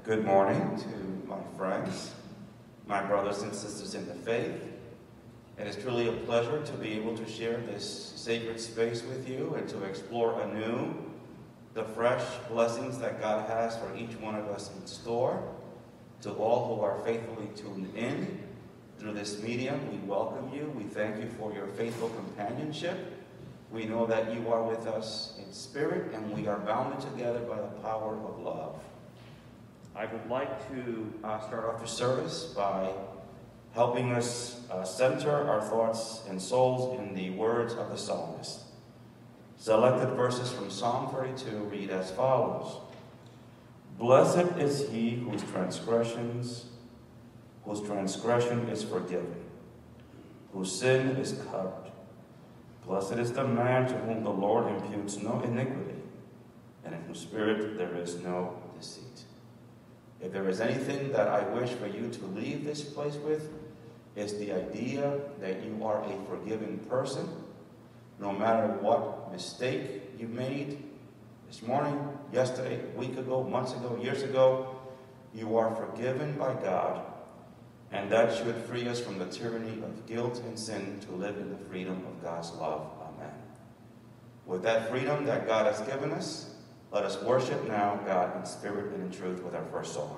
Good morning to my friends, my brothers and sisters in the faith. It is truly a pleasure to be able to share this sacred space with you and to explore anew the fresh blessings that God has for each one of us in store. To all who are faithfully tuned in through this medium, we welcome you. We thank you for your faithful companionship. We know that you are with us in spirit, and we are bound together by the power of love. I would like to start off the service by helping us center our thoughts and souls in the words of the psalmist. Selected verses from Psalm 32 read as follows. Blessed is he whose transgression is forgiven, whose sin is covered. Blessed is the man to whom the Lord imputes no iniquity, and in whose spirit there is no deceit. If there is anything that I wish for you to leave this place with, it's the idea that you are a forgiven person, no matter what mistake you made this morning, yesterday, a week ago, months ago, years ago. You are forgiven by God, and that should free us from the tyranny of guilt and sin to live in the freedom of God's love. Amen. With that freedom that God has given us, let us worship now God in spirit and in truth with our first song.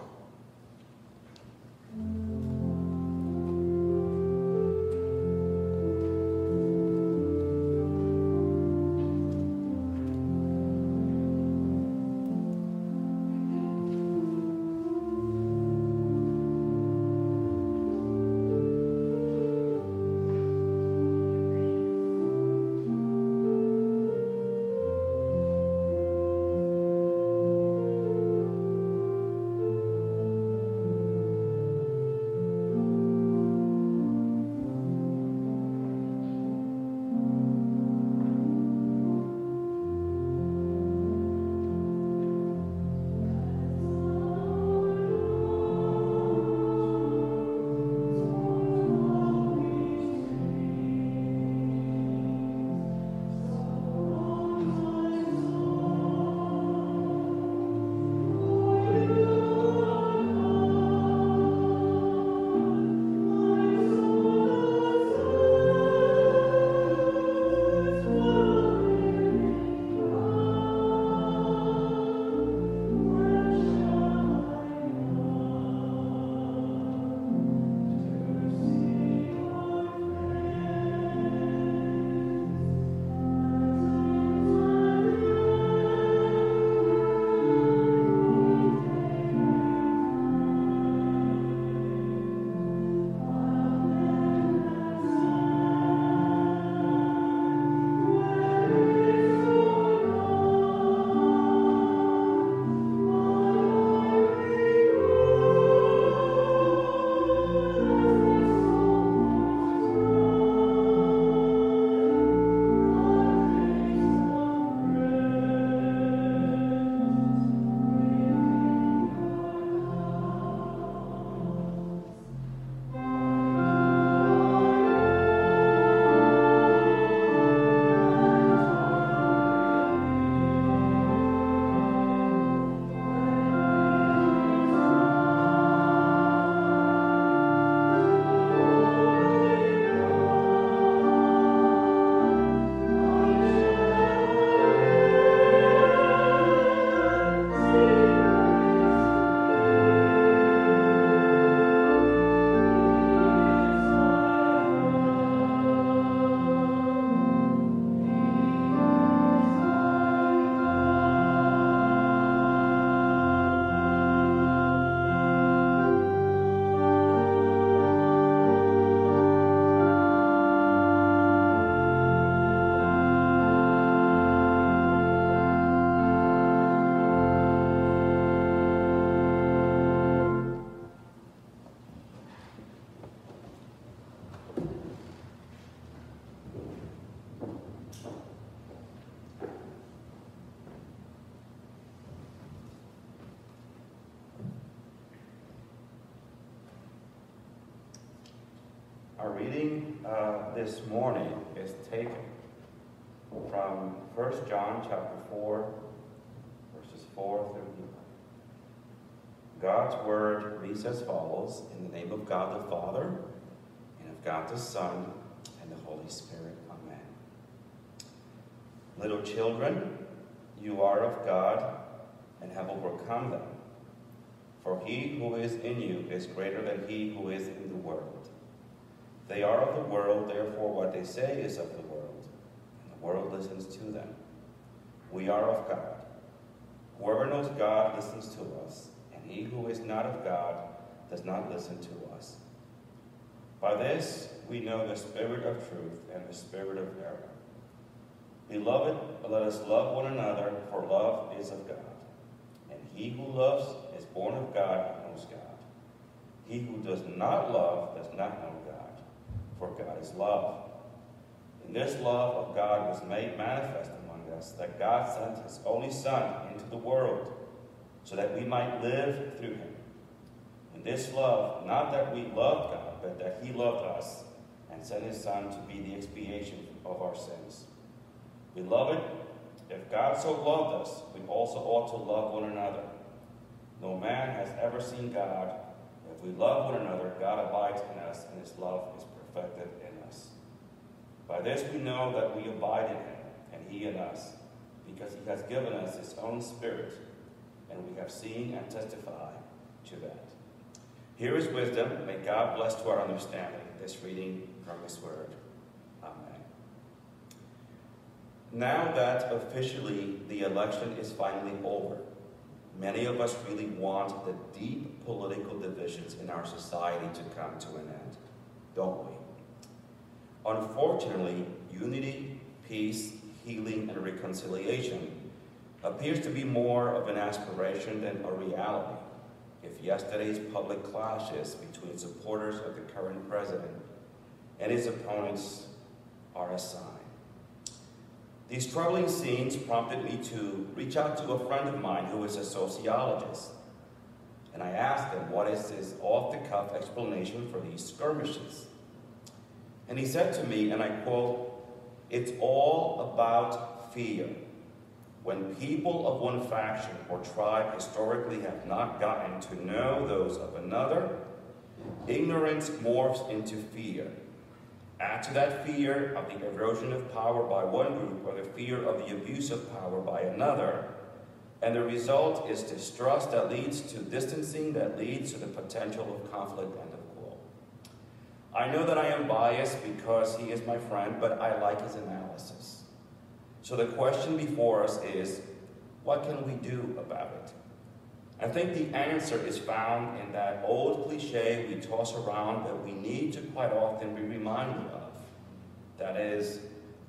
Our reading this morning is taken from 1 John chapter 4, verses 4 through 11. God's word reads as follows, in the name of God the Father, and of God the Son, and the Holy Spirit. Amen. Little children, you are of God, and have overcome them. For he who is in you is greater than he who is in the world. They are of the world, therefore what they say is of the world, and the world listens to them. We are of God. Whoever knows God listens to us, and he who is not of God does not listen to us. By this we know the spirit of truth and the spirit of error. Beloved, let us love one another, for love is of God. And he who loves is born of God and knows God. He who does not love does not know God, for God is love. And this love of God was made manifest among us, that God sent his only Son into the world, so that we might live through him. And this love, not that we loved God, but that he loved us, and sent his Son to be the expiation of our sins. Beloved, if God so loved us, we also ought to love one another. No man has ever seen God. If we love one another, God abides in us, and his love is perfected in us. By this we know that we abide in him, and he in us, because he has given us his own Spirit, and we have seen and testify to that. Here is wisdom. May God bless to our understanding this reading from his word. Amen. Now that officially the election is finally over, many of us really want the deep political divisions in our society to come to an end, don't we? Unfortunately, unity, peace, healing, and reconciliation appears to be more of an aspiration than a reality, if yesterday's public clashes between supporters of the current president and his opponents are a sign. These troubling scenes prompted me to reach out to a friend of mine who is a sociologist, and I asked him what is his off-the-cuff explanation for these skirmishes. And he said to me, and I quote, "It's all about fear. When people of one faction or tribe historically have not gotten to know those of another, ignorance morphs into fear. Add to that fear of the erosion of power by one group or the fear of the abuse of power by another, and the result is distrust that leads to distancing, that leads to the potential of conflict." End of quote. I know that I am biased because he is my friend, but I like his analysis. So the question before us is, what can we do about it? I think the answer is found in that old cliche we toss around but we need to quite often be reminded of. That is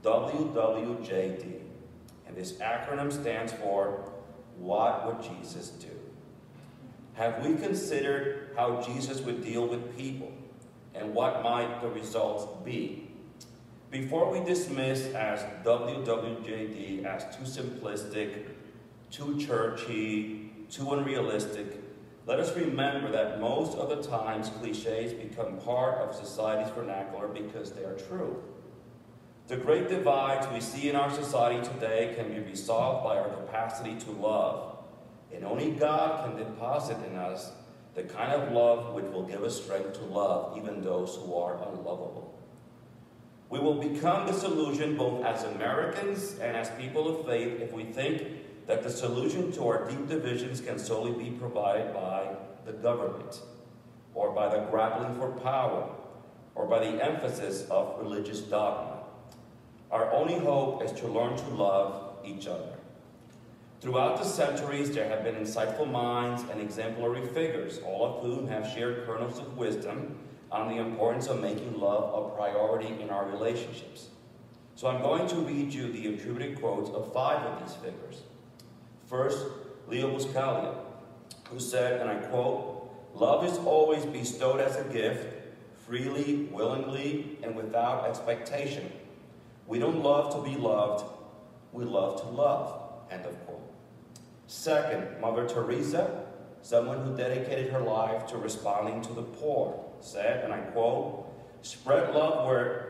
WWJD. And this acronym stands for, what would Jesus do? Have we considered how Jesus would deal with people? And what might the results be? Before we dismiss as WWJD as too simplistic, too churchy, too unrealistic, let us remember that most of the times cliches become part of society's vernacular because they are true. The great divides we see in our society today can be resolved by our capacity to love, and only God can deposit in us the kind of love which will give us strength to love even those who are unlovable. We will become disillusioned both as Americans and as people of faith if we think that the solution to our deep divisions can solely be provided by the government, or by the grappling for power, or by the emphasis of religious dogma. Our only hope is to learn to love each other. Throughout the centuries, there have been insightful minds and exemplary figures, all of whom have shared kernels of wisdom on the importance of making love a priority in our relationships. So I'm going to read you the attributed quotes of 5 of these figures. First, Leo Buscaglia, who said, and I quote, "Love is always bestowed as a gift, freely, willingly, and without expectation. We don't love to be loved, we love to love." End of quote. Second, Mother Teresa, someone who dedicated her life to responding to the poor, said, and I quote, spread love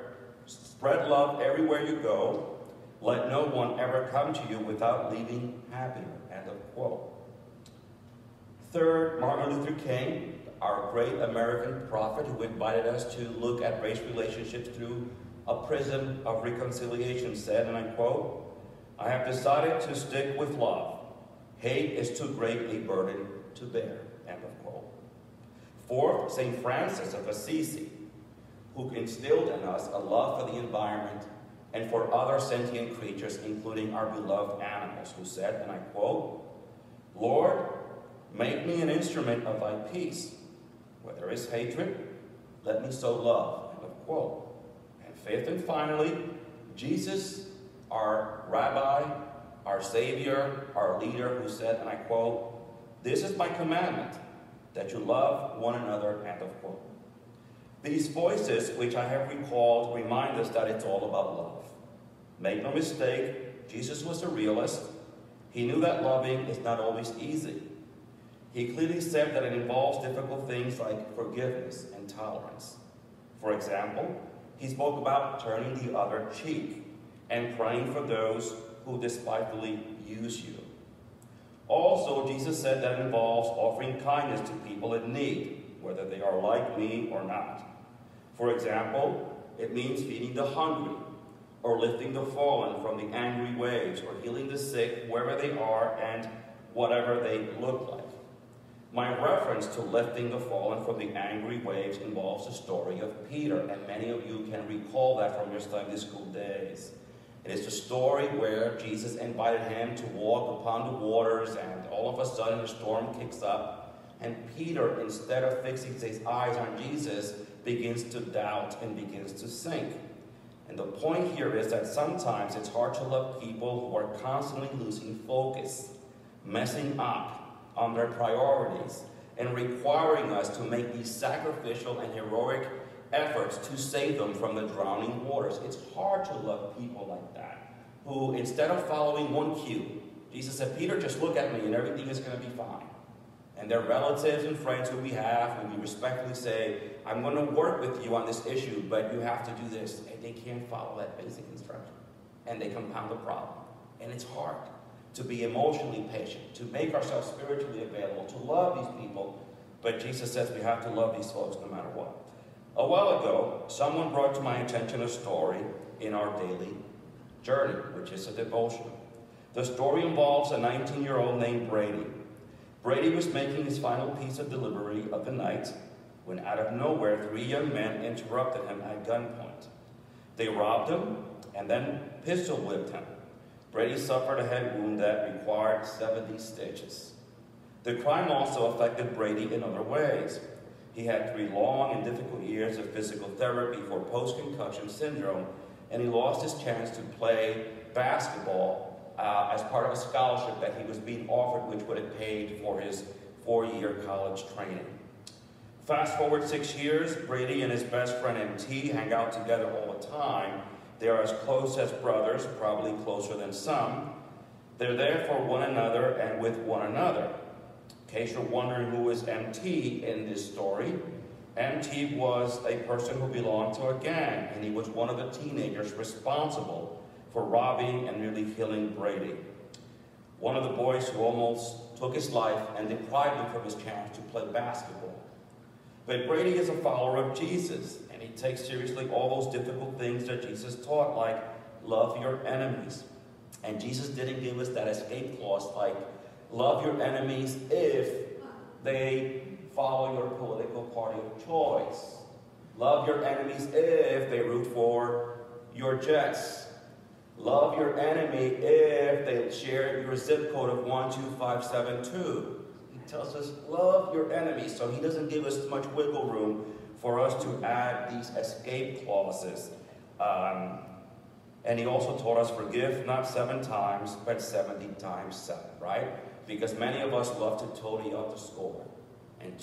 everywhere you go. Let no one ever come to you without leaving happier." End of quote. Third, Martin Luther King, our great American prophet who invited us to look at race relationships through a prism of reconciliation, said, and I quote, "I have decided to stick with love. Hate is too great a burden to bear," end of quote. Fourth, St. Francis of Assisi, who instilled in us a love for the environment and for other sentient creatures, including our beloved animals, who said, and I quote, "Lord, make me an instrument of thy peace. Where there is hatred, let me sow love," end of quote. And fifth and finally, Jesus, our rabbi, our savior, our leader, who said, and I quote, "This is my commandment, that you love one another," end of quote. These voices, which I have recalled, remind us that it's all about love. Make no mistake, Jesus was a realist. He knew that loving is not always easy. He clearly said that it involves difficult things like forgiveness and tolerance. For example, he spoke about turning the other cheek and praying for those who despitefully use you. Also, Jesus said that it involves offering kindness to people in need, whether they are like me or not. For example, it means feeding the hungry, or lifting the fallen from the angry waves, or healing the sick wherever they are and whatever they look like. My reference to lifting the fallen from the angry waves involves the story of Peter, and many of you can recall that from your Sunday school days. It is the story where Jesus invited him to walk upon the waters, and all of a sudden a storm kicks up, and Peter, instead of fixing his eyes on Jesus, begins to doubt and begins to sink. And the point here is that sometimes it's hard to love people who are constantly losing focus, messing up on their priorities, and requiring us to make these sacrificial and heroic efforts to save them from the drowning waters. It's hard to love people like that, who instead of following one cue, Jesus said, "Peter, just look at me and everything is going to be fine." And their relatives and friends who we have, who we respectfully say, "I'm going to work with you on this issue, but you have to do this," and they can't follow that basic instruction. And they compound the problem. And it's hard to be emotionally patient, to make ourselves spiritually available, to love these people. But Jesus says we have to love these folks no matter what. A while ago, someone brought to my attention a story in our daily journey, which is a devotional. The story involves a 19-year-old named Brady. Brady was making his final piece of delivery of the night when out of nowhere 3 young men interrupted him at gunpoint. They robbed him and then pistol whipped him. Brady suffered a head wound that required 70 stitches. The crime also affected Brady in other ways. He had 3 long and difficult years of physical therapy for post-concussion syndrome, and he lost his chance to play basketball as part of a scholarship that he was being offered, which would have paid for his 4-year college training. Fast forward 6 years, Brady and his best friend MT hang out together all the time. They are as close as brothers, probably closer than some. They're there for one another and with one another. In case you're wondering who is MT in this story, MT was a person who belonged to a gang, and he was one of the teenagers responsible for robbing and nearly killing Brady. One of the boys who almost took his life and deprived him from his chance to play basketball. But Brady is a follower of Jesus, and he takes seriously all those difficult things that Jesus taught, like love your enemies. And Jesus didn't give us that escape clause, like love your enemies if they follow your political party of choice. Love your enemies if they root for your Jets. Love your enemy if they share your zip code of 12572. He tells us, love your enemies. So he doesn't give us much wiggle room for us to add these escape clauses. And he also taught us forgive not 7 times, but 70 times 7, right? Because many of us love to toady up the score. In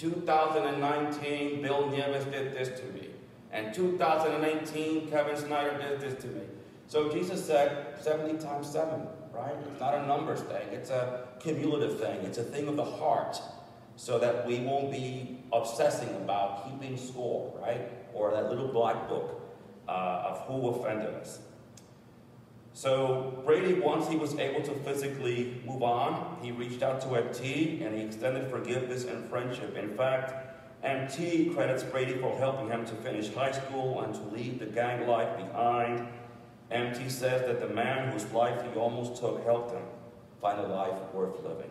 2019, Bill Nieves did this to me. And 2018, Kevin Snyder did this to me. So Jesus said 70 times 7, right? It's not a numbers thing. It's a cumulative thing. It's a thing of the heart, so that we won't be obsessing about keeping score, right? Or that little black book of who offended us. So Brady, once he was able to physically move on, he reached out to MT and he extended forgiveness and friendship. In fact, MT credits Brady for helping him to finish high school and to leave the gang life behind. MT says that the man whose life he almost took helped him find a life worth living.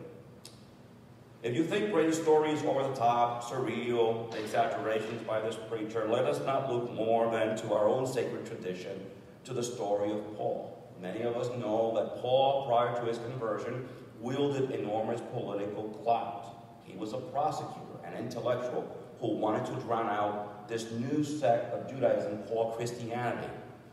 If you think Brady's story is over the top, surreal, exaggerations by this preacher, let us not look more than to our own sacred tradition, to the story of Paul. Many of us know that Paul, prior to his conversion, wielded enormous political clout. He was a prosecutor, an intellectual, who wanted to drown out this new sect of Judaism called Christianity.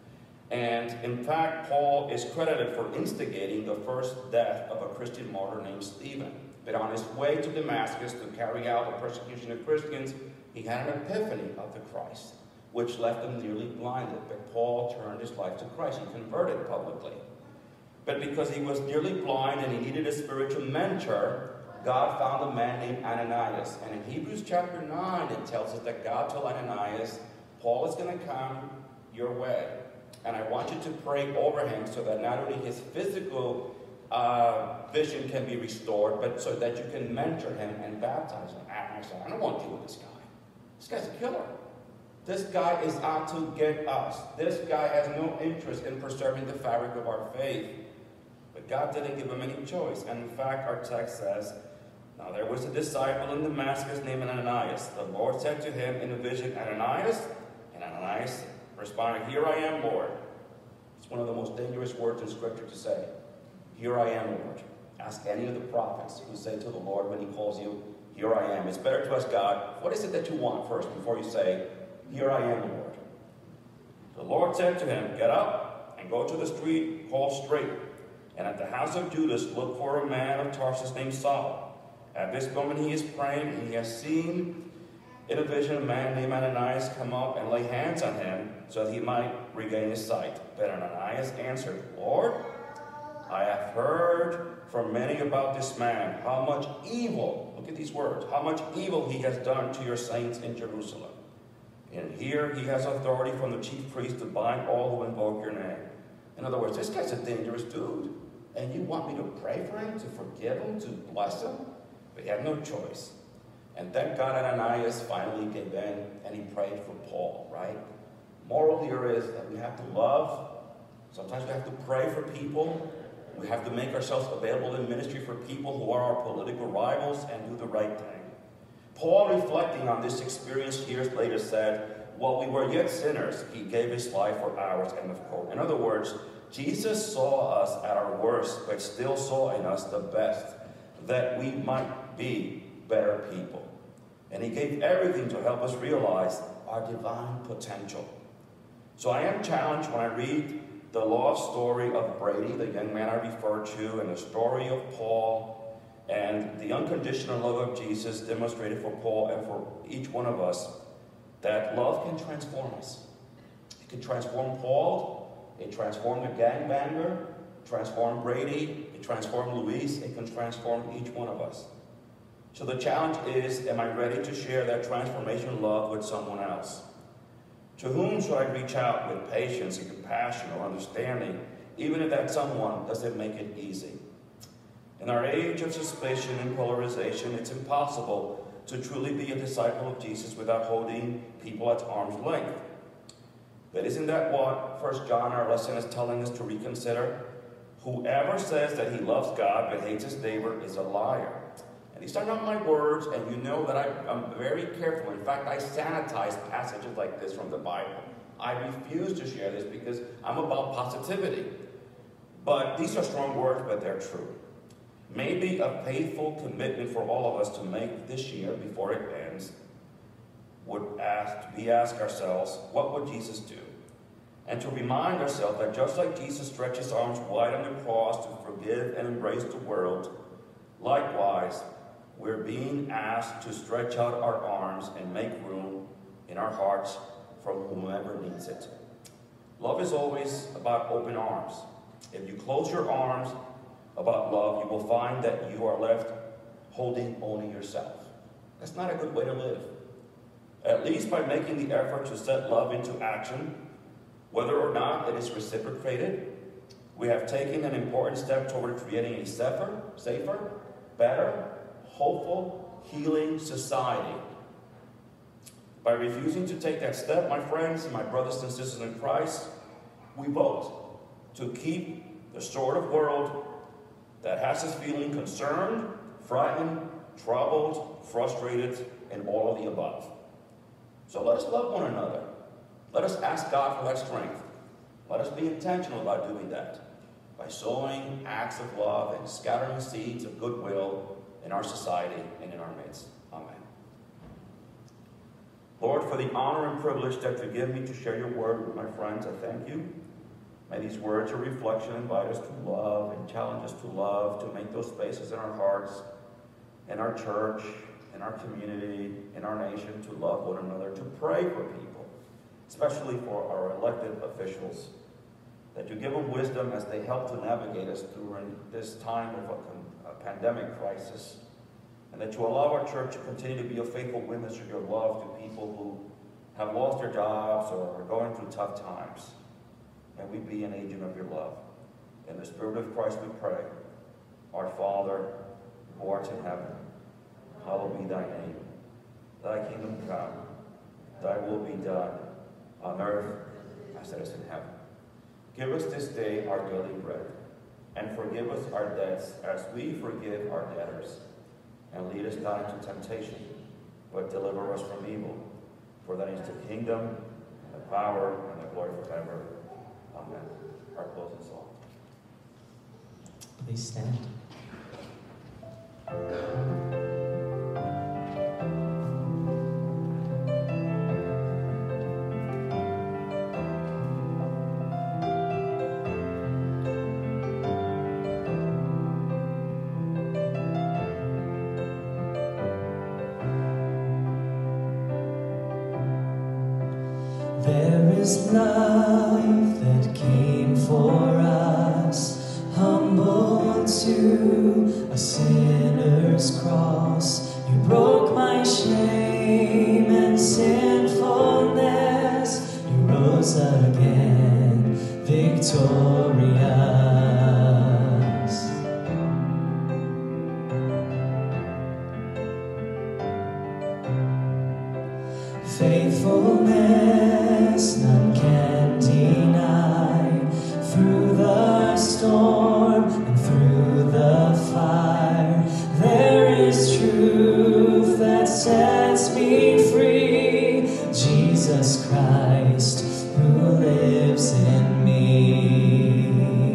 And in fact, Paul is credited for instigating the first death of a Christian martyr named Stephen. But on his way to Damascus to carry out the persecution of Christians, he had an epiphany of the Christ, which left him nearly blinded. But Paul turned his life to Christ. He converted publicly. But because he was nearly blind and he needed a spiritual mentor, God found a man named Ananias. And in Hebrews chapter 9, it tells us that God told Ananias, Paul is going to come your way. And I want you to pray over him so that not only his physical vision can be restored, but so that you can mentor him and baptize him. And I said, I don't want to deal with this guy. This guy's a killer. This guy is out to get us. This guy has no interest in preserving the fabric of our faith. But God didn't give him any choice. And in fact, our text says, now there was a disciple in Damascus named Ananias. The Lord said to him in a vision, Ananias? And Ananias responded, here I am, Lord. It's one of the most dangerous words in Scripture to say. Here I am, Lord. Ask any of the prophets who say to the Lord when he calls you, here I am. It's better to ask God, what is it that you want first before you say, here I am, Lord. The Lord said to him, get up and go to the street called Straight, and at the house of Judas look for a man of Tarsus named Saul. At this moment he is praying, and he has seen in a vision a man named Ananias come up and lay hands on him so that he might regain his sight. But Ananias answered, Lord, I have heard from many about this man, how much evil, look at these words, how much evil he has done to your saints in Jerusalem. And here he has authority from the chief priest to bind all who invoke your name. In other words, this guy's a dangerous dude. And you want me to pray for him, to forgive him, to bless him? But he had no choice. And thank God Ananias finally gave in and he prayed for Paul, right? Moral here is that we have to love. Sometimes we have to pray for people. We have to make ourselves available in ministry for people who are our political rivals and do the right thing. Paul, reflecting on this experience years later, said, while we were yet sinners, he gave his life for ours, end of quote. In other words, Jesus saw us at our worst, but still saw in us the best, that we might be better people. And he gave everything to help us realize our divine potential. So I am challenged when I read the lost story of Brady, the young man I referred to, and the story of Paul, and the unconditional love of Jesus demonstrated for Paul and for each one of us, that love can transform us. It can transform Paul, it transformed the gangbanger, transformed Brady, it transformed Luis, it can transform each one of us. So the challenge is, am I ready to share that transformation love with someone else? To whom should I reach out with patience and compassion or understanding, even if that someone doesn't make it easy? In our age of suspicion and polarization, it's impossible to truly be a disciple of Jesus without holding people at arm's length. But isn't that what 1 John, our lesson, is telling us to reconsider? Whoever says that he loves God but hates his neighbor is a liar. And these are not my words, and you know that I'm very careful. In fact, I sanitize passages like this from the Bible. I refuse to share this because I'm about positivity. But these are strong words, but they're true. Maybe a faithful commitment for all of us to make this year before it ends would ask ourselves, what would Jesus do? And to remind ourselves that just like Jesus stretched his arms wide on the cross to forgive and embrace the world, likewise, we're being asked to stretch out our arms and make room in our hearts for whomever needs it. Love is always about open arms. If you close your arms about love, you will find that you are left holding only yourself. That's not a good way to live. At least by making the effort to set love into action, whether or not it is reciprocated, we have taken an important step toward creating a safer, better, hopeful, healing society. By refusing to take that step, my friends and my brothers and sisters in Christ, we vote to keep the sort of world that has us feeling concerned, frightened, troubled, frustrated, and all of the above. So let us love one another. Let us ask God for that strength. Let us be intentional about doing that by sowing acts of love and scattering seeds of goodwill in our society and in our midst. Amen. Lord, for the honor and privilege that you give me to share your word with my friends, I thank you. May these words of reflection invite us to love and challenge us to love, to make those spaces in our hearts, in our church, in our community, in our nation, to love one another, to pray for people, especially for our elected officials, that you give them wisdom as they help to navigate us during this time of a pandemic crisis, and that you allow our church to continue to be a faithful witness of your love to people who have lost their jobs or are going through tough times. May we be an agent of your love. In the Spirit of Christ we pray. Our Father, who art in heaven, hallowed be thy name. Thy kingdom come, thy will be done, on earth as it is in heaven. Give us this day our daily bread, and forgive us our debts as we forgive our debtors. And lead us not into temptation, but deliver us from evil. For thine is the kingdom, and the power, and the glory forever. Amen. Our closing song. Please stand. There is love that came for us, humble to a sinner's cross. You broke my shame and sinfulness. You rose again, victorious. Faithfulness none can deny. Through the storm and through the fire, there is truth that sets me free. Jesus Christ, who lives in me.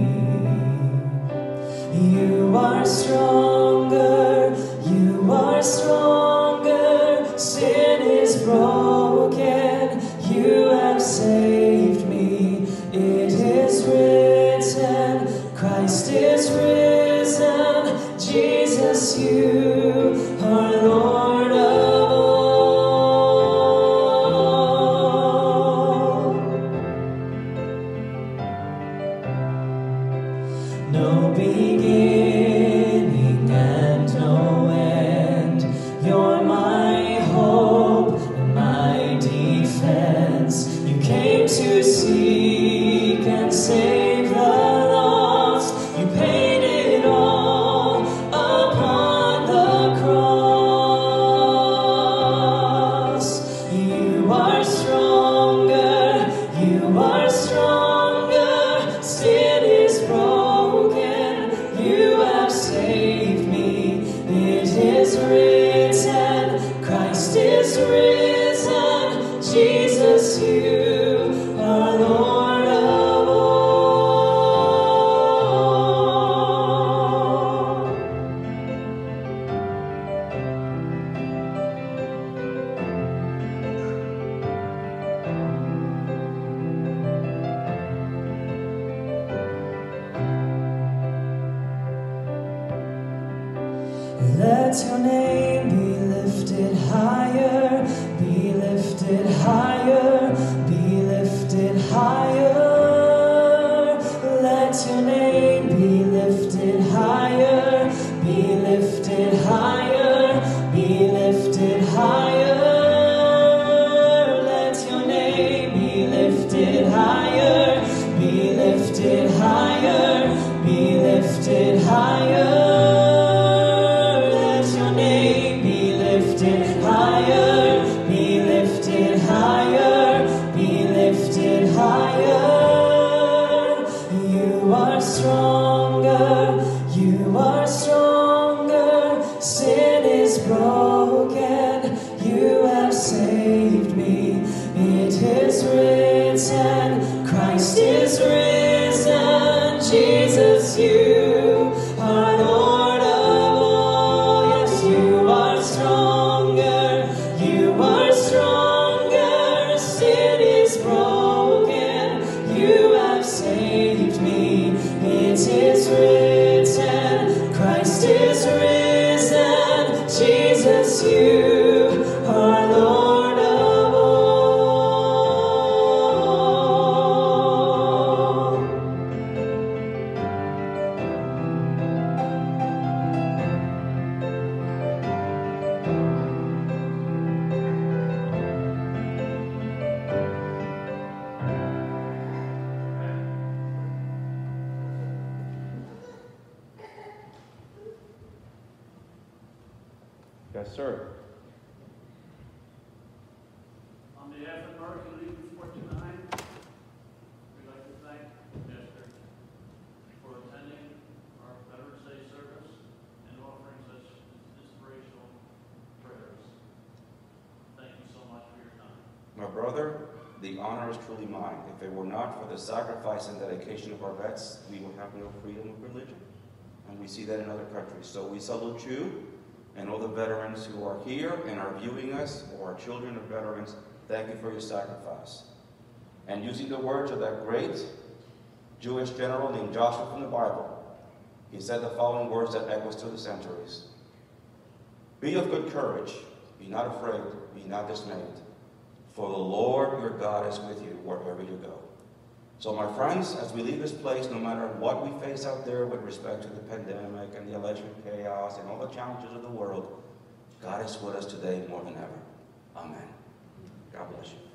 You are stronger, you are stronger. Sin is broken, you have saved me. It is written, Christ is risen. Jesus, you are Lord of all. No beginning and no end. You're my hope and my defense. You came to seek and save the lost. You paid it all upon the cross. You are stronger, you are stronger. Sin is broken, you have saved me. It is written, Christ is risen. Jesus, you are Lord of all. Let your name be lifted higher, be lifted higher, be lifted higher. Let your name be lifted higher, be lifted higher, be lifted higher. Let your name be lifted higher, be lifted higher. Jesus, you are Lord of all. Yes, sir. On behalf of American Legion 49, we'd like to thank Pastor for attending our Veterans Day service and offering such inspirational prayers. Thank you so much for your time. My brother, the honor is truly mine. If it were not for the sacrifice and dedication of our vets, we would have no freedom of religion. And we see that in other countries. So we salute you and all the veterans who are here and are viewing us, or our children of veterans. Thank you for your sacrifice. And using the words of that great Jewish general named Joshua from the Bible, he said the following words that echoes through the centuries. Be of good courage, be not afraid, be not dismayed, for the Lord your God is with you wherever you go. So my friends, as we leave this place, no matter what we face out there with respect to the pandemic and the election chaos and all the challenges of the world, God is with us today more than ever. Amen. God bless you.